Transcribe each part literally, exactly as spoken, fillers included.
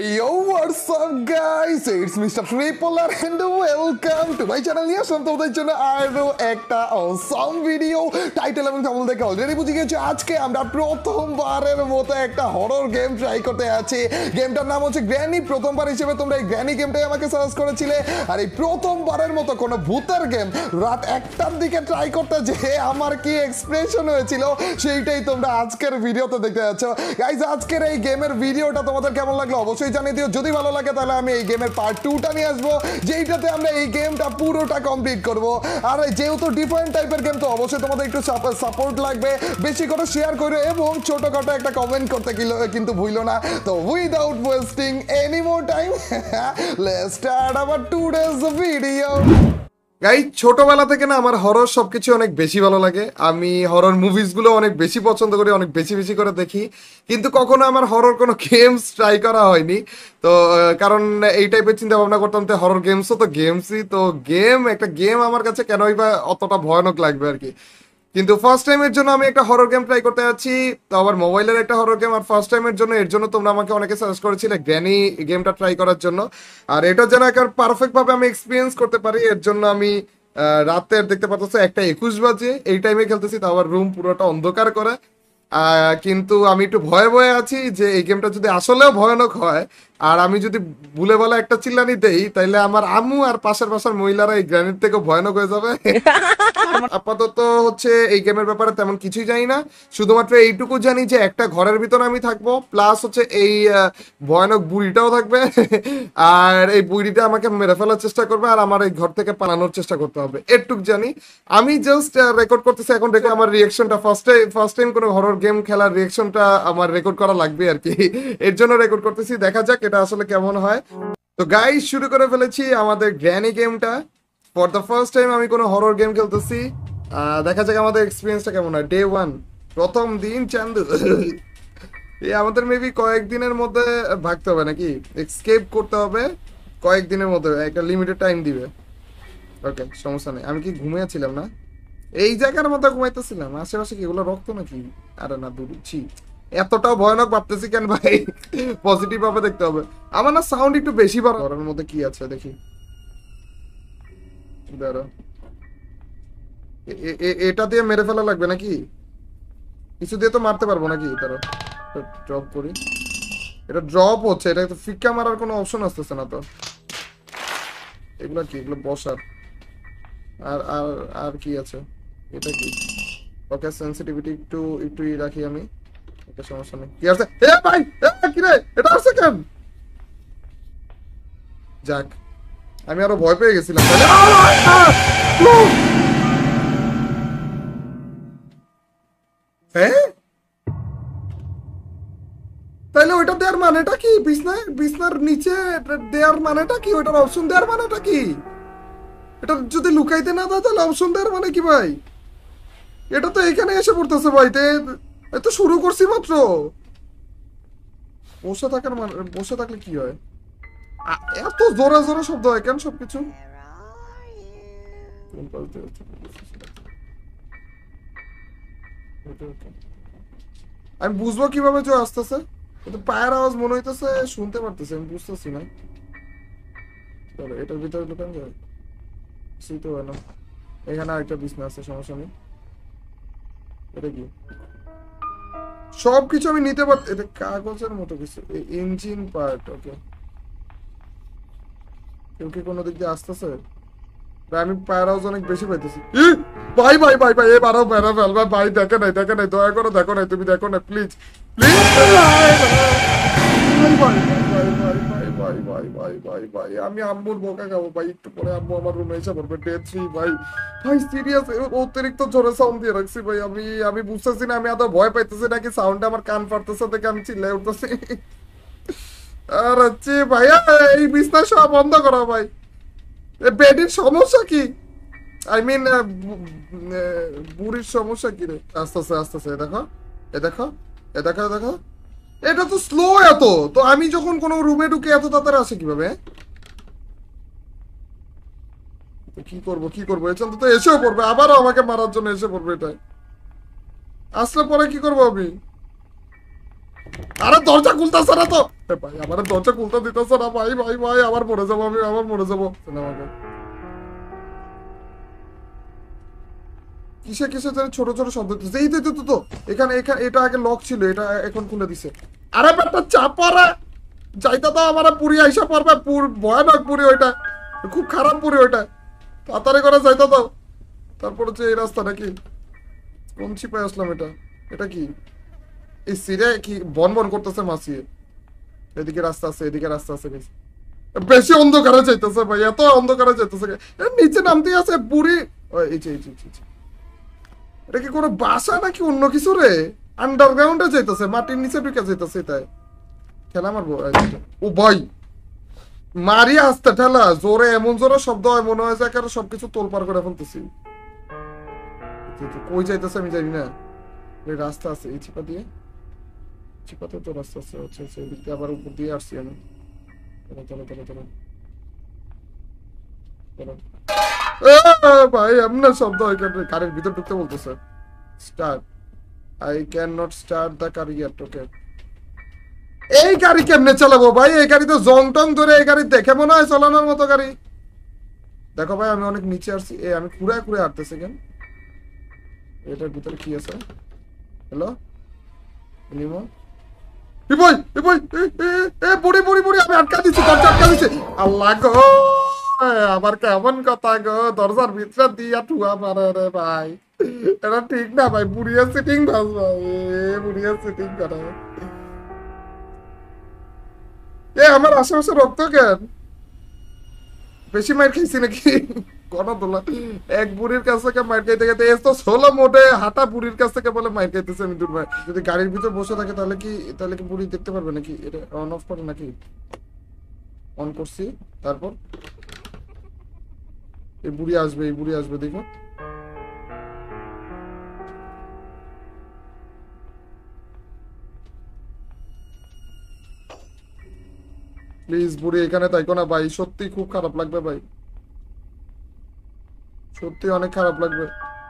Yo, what's up guys? It's Mister Tripolar and welcome to my channel. নিয়ে আসলাম তোমাদের জন্য আরো একটা awesome ভিডিও। টাইটেল এবং থাম্বনেল দেখে অলরেডি বুঝে গেছো আজকে আমরা প্রথমবারের মতো একটা হরর গেম ট্রাই করতে যাচ্ছি। গেমটার নাম হচ্ছে গ্র্যানি। প্রথমবার হিসেবে তোমরা এই গ্র্যানি গেমটাই আমাকে সাজেস্ট করেছিলে, আর এই প্রথমবারের মতো কোনো ভূতের গেম রাত একটার দিকে ট্রাই করতে যে আমার কি এক্সপ্রেশন হয়েছিল সেইটাই তোমরা আজকের ভিডিওতে দেখতে যাচ্ছ। গাইজ, আজকের এই গেমের ভিডিওটা তোমাদের কেমন লাগলো অবশ্যই জানিয়ে দিও। যদি ভালো লাগে তাহলে আমি এই গেমের পার্ট টুটা নিয়ে আসবো, যেইটাতে আমরা এই গেমটা পুরোটা কমপ্লিট করব। আর যেহেতু ডিফারেন্ট টাইপের গেম, তো অবশ্যই তোমাদের একটু সাপোর্ট লাগবে, বেশি করে শেয়ার করো এবং ছোটখাটো একটা কমেন্ট করতে কিন্তু ভুলো না। তো without wasting any more time, let's start our today's video. Guys, ছোটবেলা থেকে না আমার হরর সবকিছু অনেক বেশি ভালো লাগে। আমি হরর মুভিসগুলো অনেক বেশি পছন্দ করি, অনেক বেশি বেশি করে দেখি, কিন্তু কখনো আমার হরর কোনো গেমস ট্রাই করা হয়নি। তো কারণ এই টাইপের চিন্তা ভাবনা করতাম তো হরর গেমসও তো গেমসই, তো গেম একটা গেম আমার কাছে কেনই বা অতটা ভয়ানক লাগবে আর কি। কিন্তু ফার্স্ট টাইমের জন্য আমি একটা হরর গেম ট্রাই করতে যাচ্ছি, তো আবার মোবাইলের একটা হরর গেম। আর ফার্স্ট টাইমের জন্য এর জন্য তোমরা আমাকে অনেকে সাজেস্ট করেছিলে গ্র্যানি গেমটা ট্রাই করার জন্য। আর এটা যেন একটা পারফেক্ট ভাবে আমি এক্সপিরিয়েন্স করতে পারি, এর জন্য আমি রাতের দেখতে পাচ্ছ একটা একুশ বাজে এই টাইমে খেলতেছি, তো আবার রুম পুরোটা অন্ধকার করে। কিন্তু আমি একটু ভয়ে ভয়ে আছি যে এই গেমটা যদি আসলেও ভয়ানক হয় আর আমি যদি ভুলে বলে একটা চিল্লানি দেই, তাইলে আমার আম্মু আর পাশের পাশের মহিলারা এই গ্র্যানির থেকে ভয়ানক হয়ে যাবে। আপাতত হচ্ছে এই গেমের ব্যাপারে তেমন কিছুই জানি না, শুধুমাত্র এইটুকু জানি যে একটা ঘরের ভিতরে আমি থাকবো, প্লাস হচ্ছে এই ভয়ানক বুড়িটাও থাকবে, আর এই বুড়িটা আমাকে মেরে ফেলার চেষ্টা করবে আর আমার এই ঘর থেকে পালানোর চেষ্টা করতে হবে, এটুক জানি। আমি জাস্ট রেকর্ড করতেছি এখন, রেখে আমার রিয়েকশনটা ফার্স্ট ফার্স্ট টাইম কোনো হরর গেম খেলার রিয়েকশনটা আমার রেকর্ড করা লাগবে আর কি, এর জন্য রেকর্ড করতেছি। দেখা যাক এটা আসলে কেমন হয়। তো গাইস, শুরু করে ফেলেছি আমাদের গ্র্যানি গেমটা। ফর দ্য ফার্স্ট টাইম আমি কোনো হরর গেম খেলতেছি, দেখা যাক আমাদের এক্সপিরিয়েন্সটা কেমন হয়। ডে ওয়ান, প্রথম দিন চান্দু। এই আমাদের মেবি কয়েকদিনের মধ্যে ভাগতে হবে নাকি, এক্সকেপ করতে হবে কয়েকদিনের মধ্যে, একটা লিমিটেড টাইম দিবে। ওকে, সমস্যা নেই। আমি কি ঘুমিয়েছিলাম না? এই জায়গার মধ্যে ঘুমাইতেছিলাম, আশেপাশে কি এগুলো রক্ত নাকি? আরে না, দূরছি। এতটাও ভয়ানক ভাবতেছি কেন ভাই? পজিটিভ ভাবে দেখতে হবে। আমার না সাউন্ড একটু বেশি বার। ঘরের মধ্যে কি আছে দেখি, দাঁড়া, এটা দিয়ে মেরে ফেলা লাগবে নাকি? কিছু দিয়ে তো মারতে পারবো নাকি? তারা ড্রপ করি, এটা ড্রপ হচ্ছে, এটা তো ফিক্কা মারার কোনো অপশন আসতেছে না তো। এগুলো কি? এগুলো বসার। আর আর আর কি আছে? এটা কি? ওকে, সেন্সিটিভিটি একটু একটু রাখি আমি, এটা সমস্যা নেই। কি আছে? এ ভাই, এ কি রে, এটা আছে কেন? যাক, আমি আরো ভয় পেয়ে গেছিলাম। হ্যাঁ, তাইলে ওইটা দেওয়ার মানেটা কি? বিছনার বিছনার নিচে দেওয়ার মানেটা কি? ওইটার অপশন দেওয়ার মানেটা কি? এটা যদি লুকাইতে না দেয় তাহলে অপশন দেওয়ার মানে কি ভাই? এটা তো এখানে এসে পড়তেছে ভাই, তো শুরু করছি মাত্র। বসে থাকার মানে, বসে থাকলে কি হয়? এত জোরে জোরে শব্দ হয় কেন সবকিছু? আমি বুঝবো কিভাবে যে আসতেছে? পায়ের আওয়াজ মনে হইতেছে শুনতে পারতেছে, আমি বুঝতেছি না। এটার ভিতরে ঢুকান যায়? কিছুই তো হয় না। এখানে আরেকটা বিছনা আছে, সমস্যা নেই। এটা কি? সবকিছু আমি নিতে পারছি। এটা কাগজের মতো কিছু, ইঞ্জিন পার্ট। ওকে, কেউ কি কোনো দিক দিয়ে আসতেছে? আমি পায়ের আওয়াজ অনেক বেশি পাইতেছি। ভাই ভাই ভাই ভাই, এবারও বেড়া ফেলবা ভাই, দেখে নাই দেখে নাই, দয়া করে দেখো নাই, তুমি দেখো না প্লিজ প্লিজ। আমি আম্মুর বোকা খাবো ভাই, একটু পরে আম্মু আমার রুমে এসে পড়বে। ডে থ্রি ভাই, ভাই সিরিয়াস অতিরিক্ত জোরে সাউন্ড দিয়ে রাখছি ভাই। আমি আমি বুঝতেছি না আমি এত ভয় পাইতেছি নাকি সাউন্ডে আমার কান ফাটতেছে দেখে আমি চিল্লাই উঠতেছি। আর হচ্ছে ভাইয়া, এই বিছনা সব বন্ধ করো ভাই। বেডির সমস্যা কি? আই মিন বুড়ির সমস্যা কি রে? আস্তে আস্তে আস্তে আস্তে, দেখো এ দেখো এ দেখো দেখো, এটা তো স্লো এত। তো আমি যখন কোনো রুমে ঢুকে এত তাড়াতাড়ি আসে কিভাবে? কি করবো কি করবো? এছাড়া তো এসেও পড়বে, আবারও আমাকে মারার জন্য এসে পড়বে। এটা আসলে পরে কি করবো আমি? আরে দরজা খুলতেছে না তো ভাই, আমার দরজা খুলতে দিতেছে না ভাই ভাই ভাই, আবার মরে যাবো আমি, আবার মরে যাবো। কিসে কিসে যেন ছোট ছোট শব্দ হচ্ছে। এই তো তো এখানে এখানে এটা আগে লক ছিল, এটা এখন খুলে দিছে। আরে ব্যাটা চাপারা যাইতে তো আমার পুরি আইসা পড়বে, পুর ভয়ানক পুরি ওইটা, খুব খারাপ পুরি ওইটা, তাড়াতাড়ি করে যাইতে দাও। তারপর হচ্ছে এই রাস্তা নাকি কোন চিপায় আসলাম, এটা এটা কি এই সিরে কি বন বন করতেছে মাছিয়ে। এদিকে রাস্তা আছে, এদিকে রাস্তা আছে, বেশি অন্ধকারে যাইতেছে ভাই, এত অন্ধকারে যাইতেছে। নিচে নামতে আছে বুড়ি। এই যে এটা কি কোনো বাসা নাকি অন্য কিছু রে? আন্ডারগ্রাউন্ডে যাইতেছে, মাটির নিচে ঢুকে যাইতেছে। তাই খেলা মারবো। ও ভাই মারি আসতে ঠেলা জোরে, এমন জোরে শব্দ হয় মনে হয় যে একেবারে সবকিছু তোলপাড় করে ফেলতেছি। কই যাইতেছে আমি জানি না। এই রাস্তা আছে এই চিপা দিয়ে, চিপাতে তো রাস্তা আছে। আচ্ছা আচ্ছা, এদিক দিয়ে আবার উপর দিয়ে আসছি আমি। চলো চলো চলো চলো চলো ভাই, এমন শব্দ হয় গাড়ির ভিতর ঢুকতে বলতেছে। Start, I can not start the car yet. Okay, এই গাড়ি কেমনে চালাবো ভাই? এই গাড়ি তো জং টং ধরে, এই গাড়ি দেখে মনে হয় চালানোর মতো গাড়ি। দেখো ভাই আমি অনেক নিচে আসছি, এ আমি ঘুরে ঘুরে হাঁটতেছি কেন? এটার ভিতরে কি আছে? হ্যালো নিমো, এ ভাই এ ভাই এ বুড়ি বুড়ি বুড়ি, আমি আটকা দিচ্ছি, দরজা আটকা দিচ্ছি। আল্লাহ গো, আবার কেমন কথা গো, দরজার ভিতরে দিয়া ঠুয়া মারে রে ভাই, এটা ঠিক না ভাই। বুড়িয়া সিটিং বাস ভাই, বুড়িয়া সিটিং করে। এ আমার আশেপাশে রক্ত কেন? বেশি মার খাইছি নাকি? গণদোলা এক বুড়ির কাছ থেকে মার খাইতে খাইতে এস তো ষোলো মোটে হাঁটা বুড়ির কাছ থেকে বলে মার খাইতেছে আমি। দূর ভাই, যদি গাড়ির ভিতর বসে থাকে তাহলে কি তাহলে কি বুড়ি দেখতে পারবে নাকি? এটা অন অফ করে নাকি? অন করছি, তারপর এই বুড়ি আসবে, এই বুড়ি আসবে দেখো। প্লিজ বুড়ি এখানে তাইকো না ভাই, সত্যি খুব খারাপ লাগবে ভাই, সত্যি অনেক খারাপ লাগবে।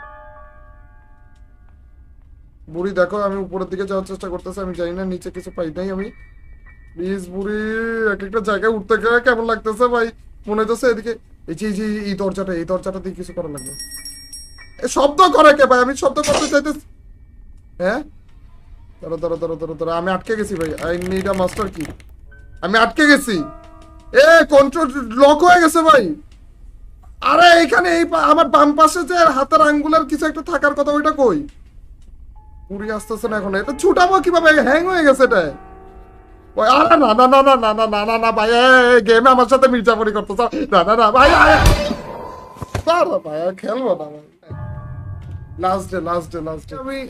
বুড়ি দেখো আমি উপরের দিকে যাওয়ার চেষ্টা করতেছি, আমি জানি না নিচে কিছু পাই নাই আমি। প্লিজ বুড়ি, এক একটা জায়গায় উঠতে গেলে কেমন লাগতেছে ভাই, মনে হচ্ছে এদিকে। এই যে যে এই দরজাটা, এই দরজাটা দিয়ে কিছু করা লাগবে। শব্দ করে কে ভাই? আমি শব্দ করতে চাইতেছি। হ্যাঁ ধরো ধরো ধরো ধরো ধরো, আমি আটকে গেছি ভাই। আই নিড আ মাস্টার কি। আমি আটকে গেছি, এ কন্ট্রোল লক হয়ে গেছে ভাই। আরে এখানে এই আমার বাম পাশে যে হাতের আঙ্গুলের কিছু একটা থাকার কথা, ওইটা কই? পুরি আসতেছে না এখন, এটা ছুটাবো কিভাবে? হ্যাং হয়ে গেছে এটা। আরে না না না না না না না না না ভাই, গেমে আমার সাথে মির্জাপুরি করতে চাও? না না না ভাই, ভাই খেলবো না ভাই। Last day last day last day আমি।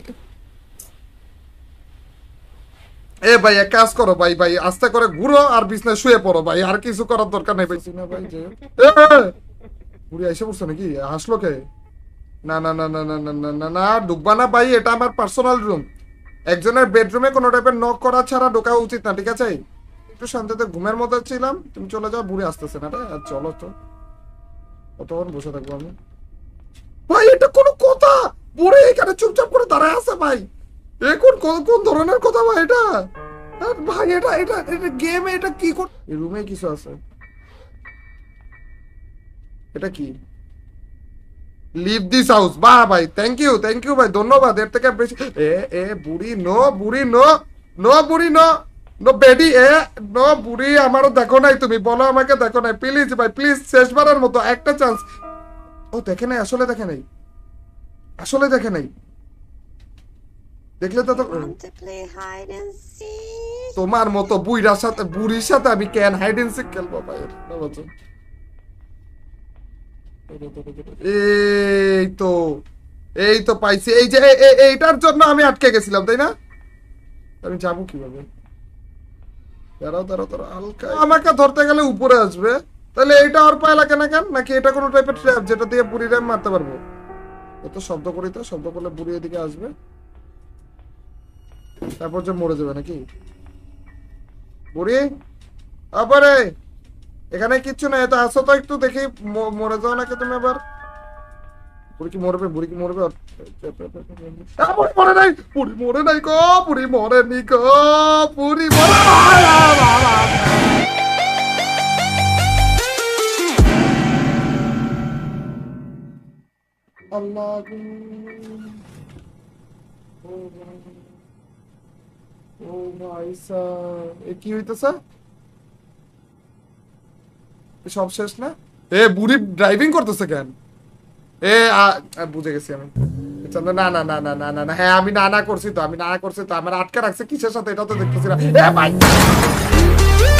এ ভাই এক কাজ করো ভাই, ভাই আস্তে করে ঘুরো আর বিছনায় শুয়ে পড়ো ভাই, আর কিছু করার দরকার নেই ভাই। না ভাই যে বুড়ি আইসে পড়ছে নাকি? হাসলো কে? না না না না না না না না না, ঢুকবা না ভাই, এটা আমার পার্সোনাল রুম। একজনের বেডরুমে কোনো টাইপের নক করা ছাড়া ঢোকা উচিত না, ঠিক আছে? একটু শান্তিতে ঘুমের মধ্যে ছিলাম, তুমি চলে যাও। বুড়ি আসতেছে না রে, আর চলো তো, কতক্ষণ বসে থাকবো আমি? ভাই এটা কোনো কথা? বুড়ি এখানে চুপচাপ করে দাঁড়ায় আছে ভাই, এখন কোন ধরনের কথা ভাই এটা? ভাই এটা এটা এটা গেমে এটা কি কর? এই রুমে কিছু আছে, এটা কি? Leave this house. বাহ ভাই, থ্যাংক ইউ থ্যাংক ইউ ভাই, ধন্যবাদ। এর থেকে বেশি এ এ বুড়ি নো, বুড়ি নো নো, বুড়ি নো নো বেডি এ নো। বুড়ি আমারও দেখো নাই, তুমি বলো আমাকে দেখো নাই প্লিজ ভাই, প্লিজ শেষবারের মতো একটা চান্স। ও দেখে নাই, আসলে দেখে নাই, আসলে দেখে নাই। দেখলে তো তোমার মতো বুইরার সাথে বুড়ির সাথে আমি কেন হাইড এন্ড সিক খেলবো ভাই? এই তো এই তো পাইছি, এই যে এইটার জন্য আমি আটকে গেছিলাম তাই না? আমি যাবো কিভাবে? দাঁড়াও দাঁড়াও দাঁড়াও, হালকা আমাকে ধরতে গেলে উপরে আসবে, তাহলে এইটা আর পায় লাগে না কেন? নাকি এটা কোনো টাইপের ট্র্যাপ যেটা দিয়ে বুড়ি র্যাম মারতে পারবো? এত শব্দ করি তো, শব্দ করলে বুড়ি এদিকে আসবে, তারপর যে মরে যাবে নাকি? বুড়ি আবারে এখানে কিচ্ছু নাই, এটা আসো তো একটু দেখি, মরে যাও নাকি তুমি আবার? বুড়ি কি মরবে বুড়ি কি মরবে বুড়ি মরে নাই বুড়ি মরে নাই গো বুড়ি মরে নি গো বুড়ি মরে আল্লাহ ও ভাই স্যার কি হইতেছে সব শেষ না এ বুড়ি ড্রাইভিং করতেছে কেন এ বুঝে গেছি আমি না না না না না না না হ্যাঁ আমি না না করছি তো আমি না করছি তো আমার আটকে রাখছে কিসের সাথে এটা তো দেখতেছি না এ ভাই